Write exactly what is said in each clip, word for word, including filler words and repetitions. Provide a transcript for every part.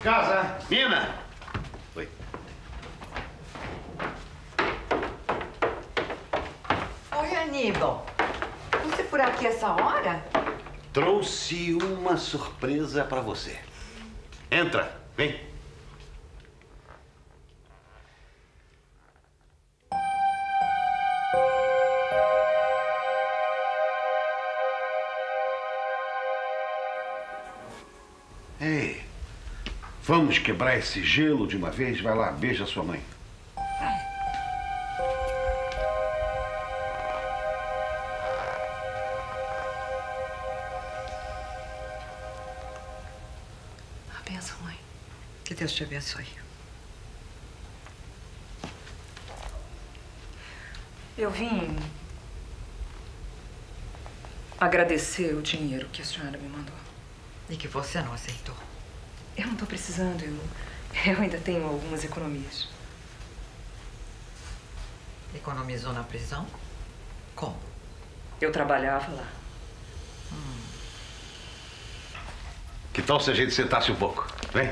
Casa! Mina! Oi. Oi, Aníbal. Você por aqui essa hora? Trouxe uma surpresa pra você. Entra, vem. Ei, vamos quebrar esse gelo de uma vez? Vai lá, beija sua mãe. A benção, mãe. Que Deus te abençoe. Eu vim agradecer o dinheiro que a senhora me mandou. E que você não aceitou. Eu não tô precisando, eu, eu ainda tenho algumas economias. Economizou na prisão? Como? Eu trabalhava lá. Hum. Que tal se a gente sentasse um pouco? Vem.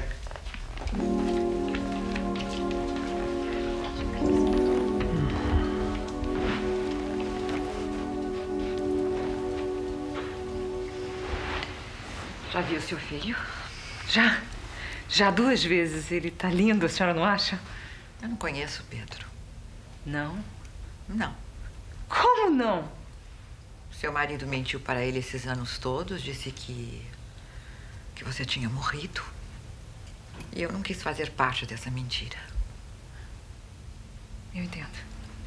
Já viu seu filho? Já. Já duas vezes. Ele tá lindo, a senhora não acha? Eu não conheço o Pedro. Não? Não. Como não? Seu marido mentiu para ele esses anos todos, disse que... que você tinha morrido. E eu não quis fazer parte dessa mentira. Eu entendo.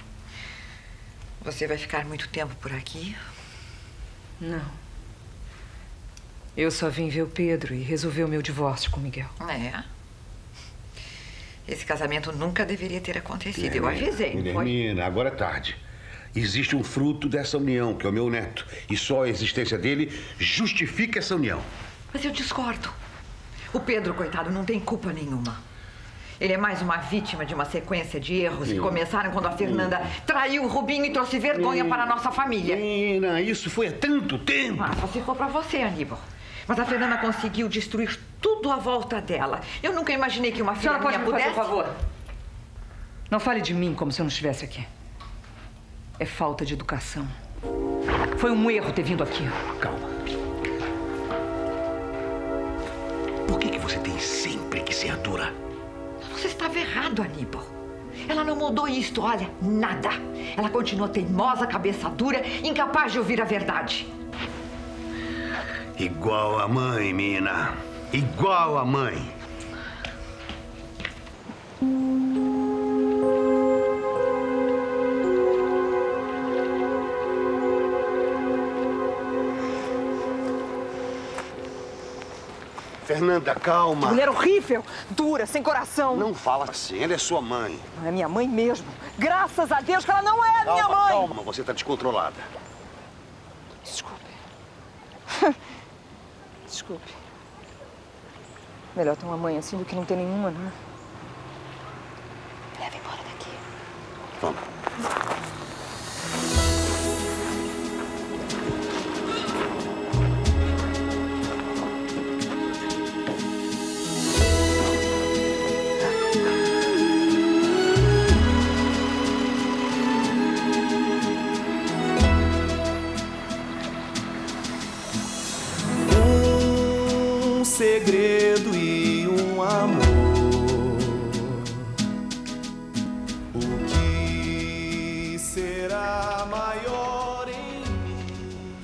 Você vai ficar muito tempo por aqui? Não. Eu só vim ver o Pedro e resolver o meu divórcio com o Miguel. É. Esse casamento nunca deveria ter acontecido. Eu avisei, não foi? Guilhermina, agora é tarde. Existe um fruto dessa união, que é o meu neto. E só a existência dele justifica essa união. Mas eu discordo. O Pedro, coitado, não tem culpa nenhuma. Ele é mais uma vítima de uma sequência de erros que começaram quando a Fernanda traiu o Rubinho e trouxe vergonha para a nossa família. Menina, isso foi há tanto tempo. Ah, só se for para você, Aníbal. Mas a Fernanda conseguiu destruir tudo à volta dela. Eu nunca imaginei que uma filha A senhora pode minha me pudesse... fazer um favor? Não fale de mim como se eu não estivesse aqui. É falta de educação. Foi um erro ter vindo aqui. Calma. Por que que você tem sempre que ser dura? Você estava errado, Aníbal. Ela não mudou isto, olha, nada. Ela continua teimosa, cabeça dura, incapaz de ouvir a verdade. Igual a mãe, Mina. Igual a mãe. Fernanda, calma. Mulher horrível, dura, sem coração. Não fala assim, ela é sua mãe. Não é minha mãe mesmo. Graças a Deus que ela não é Calma, minha mãe. calma, você tá descontrolada. Desculpe. Desculpe. Melhor ter uma mãe assim do que não ter nenhuma, né? Leva embora daqui. Vamos. Segredo e um amor. O que será maior em mim?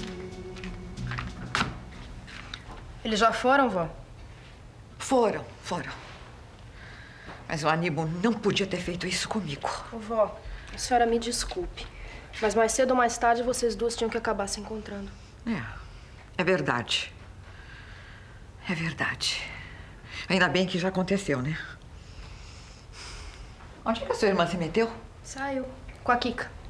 Eles já foram, vó? Foram, foram. Mas o Aníbal não podia ter feito isso comigo. Ô, vó, a senhora me desculpe, mas mais cedo ou mais tarde vocês duas tinham que acabar se encontrando. É, é verdade. É verdade. Ainda bem que já aconteceu, né? Onde é que a sua irmã se meteu? Saiu. Com a Kika.